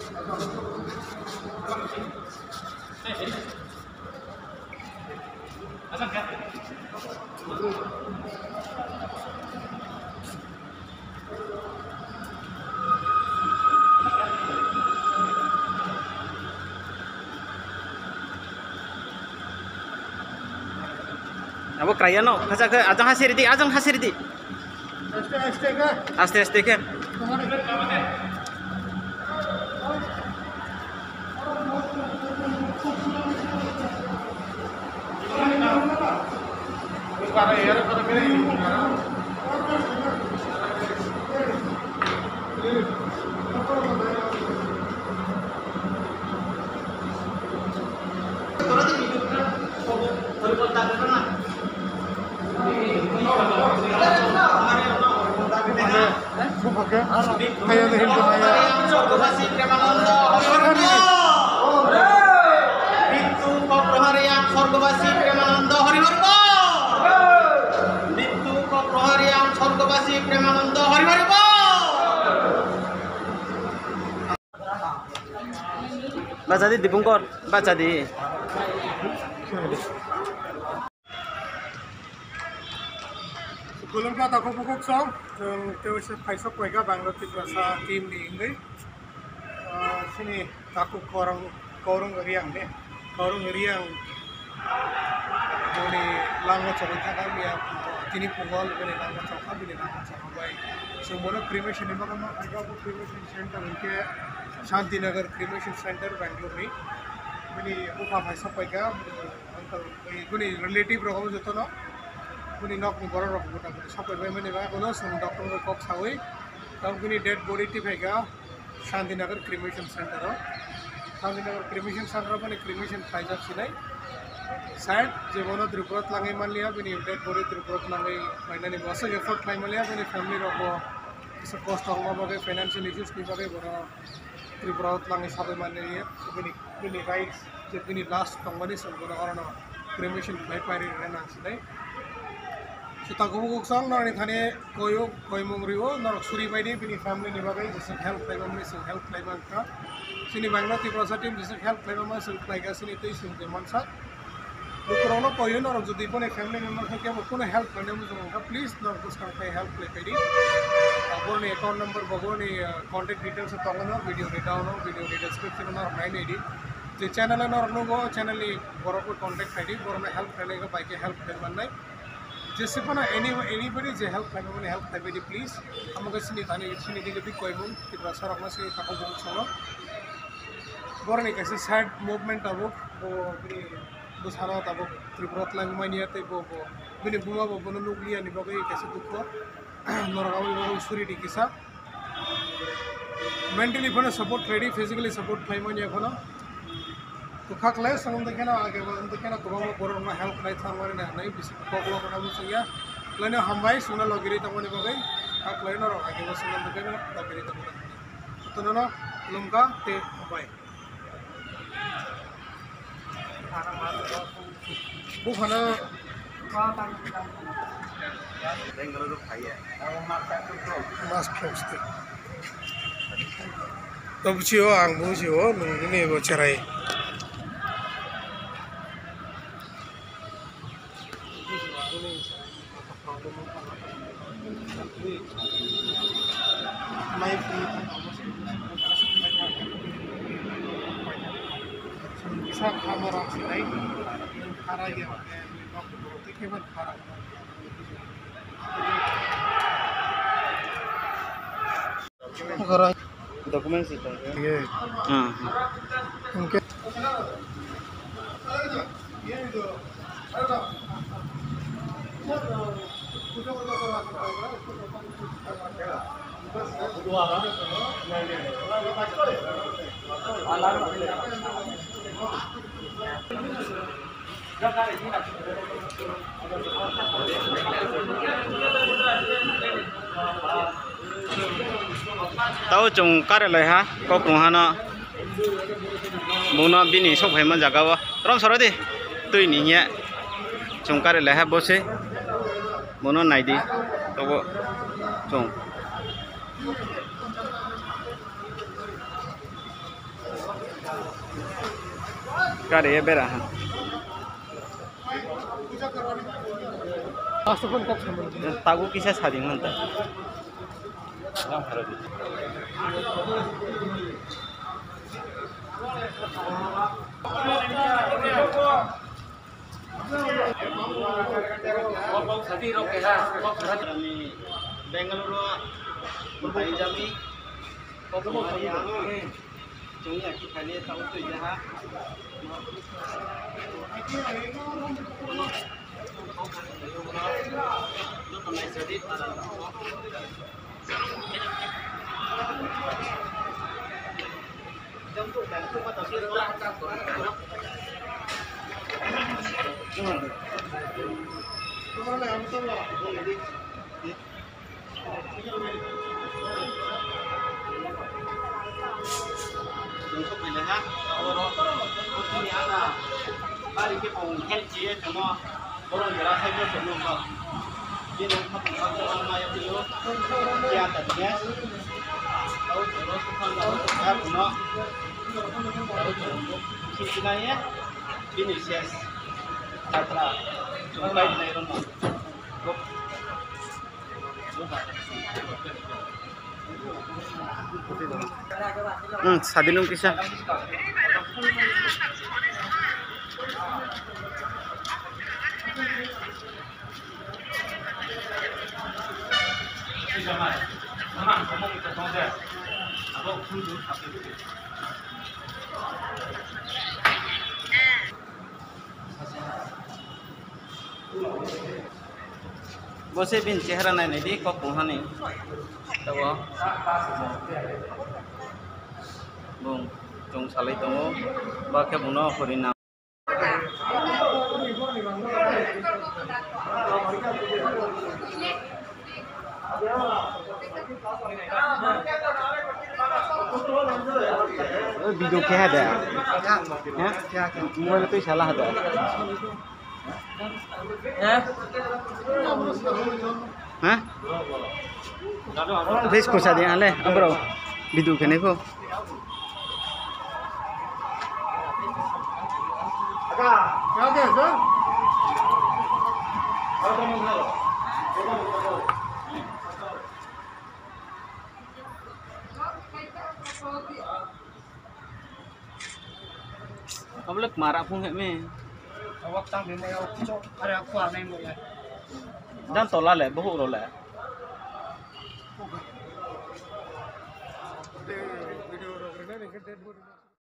Abo krayano, kaca ke, ajang hasiridi. Aste ke. Baca di dibungkor, baca di. Belum kata aku pukul song, terus paisok mereka Bangalore Tiprasa tim di Inggris. Sini takut korang riang deh, korang riang. Ini langgar cerita kami ya, kini punggol ini langgar cerita, ini langgar cerita baik. Semua cremation ini macam ada cremation center उनके Shanti Nagar cremation center Bangalore में ini upah paisok mereka, ini relative roham itu no. Kuni nok ni borok rok buta kuni sampai bayi mana bayi kono sem dokter ko kok sawi, tam kuni dead body ti pega Shantinagar cremation center ho, Shantinagar cremation center apa ni cremation prizes silai, sad jemono Tripurat langai malia kuni dead body Tripurat langai mana ni bosok effort langai malia kuni family roko, kisah cost orang bagai financial issues ni bagai borok Tripurat langai sampai mana ni, kuni rights, jadi kuni last tongmani sem borok orang cremation bayi pari rena silai. Kita kubuk sang nari thane koyo mungriwo nari suri bayi ni family ni bagai jasa help lagi mana sih help lagi mana sini Bangalore Tiprasa tim jasa help lagi mana sih lagi sini itu sini teman sah Bukan koyo nari jadi pun family member kita bukan help mana mungkin please nari terus kan help lagi Agar ni account number bagai ni contact details itu video description nari main ID jadi channel nari nunggu channel ni borok contact ID borok na help lagi baik help lagi mana जैसे पना anybody जे help करने वाले help करने please हम अगर सनी थाने सनी दिखे भी कोई मुंग कि प्रसार अपना से ताको बहुत चलो बोर नहीं कैसे sad movement अब वो भी दूसरा तब त्रिपुरा लैंग मायने आते वो बिने बुमा वो बनो नुक्लिया निभा गई कैसे दुख को नरगावी वो सूरी दिखिसा mentally पना support ready physically support five मायने अपना तो खाक ले संगम देखे ना आगे वो देखे ना कुबाम बोरों में help नहीं था हमारे नहीं बिस कोकलो करना मुझे या लेने हम भाई सुना लॉगिरी तक वो निकल खाक ले ना आगे वो संगम देखे ना लॉगिरी तक तो ना लुंगा ते भाई वो खाना बेंगलुरु खाई है मास्क फ्रोस्टे तो बुझियो आंग बुझियो नूनी वो चराई Bisa kamera sini, karena ya, waktu berarti kemat karena. Karena dokumen sih tuh. Iya. Mungkin. Tahu cung kare leh ha, kok ruhana, muna bini sok hai man jaga wa, ram soro di, tu ini nya, cung kare leh ha bose, muna naidi, to cung. Kare ya bera. Tahu kisah sading mantap. Bengaluru berbagai jami. Chúng là cái này tao tùy ra ha. Untuk ini ha, kalau ini ada, hari ini pun healthy cuma orang berasa dia sebelum kau, dia nak apa orang yang dulu dia tadinya, tahu terus kan tahu cuma tahu sini ini sias, katra, cuma ini rumah, Sadinung kisah. Bose bin cehara nai nai di kok buhani, tahu? Bung, jong salai temu, bakai buno korina. Video क्या ada? Ya, mobile itu salah ada. Hah? Face ko sa din ale, bro. Video kene ko. क्या दे sir अब लोग मारा Phuc है में awak tang bimai awak cok ada aku aneh mulai dan tolak le bohong rola video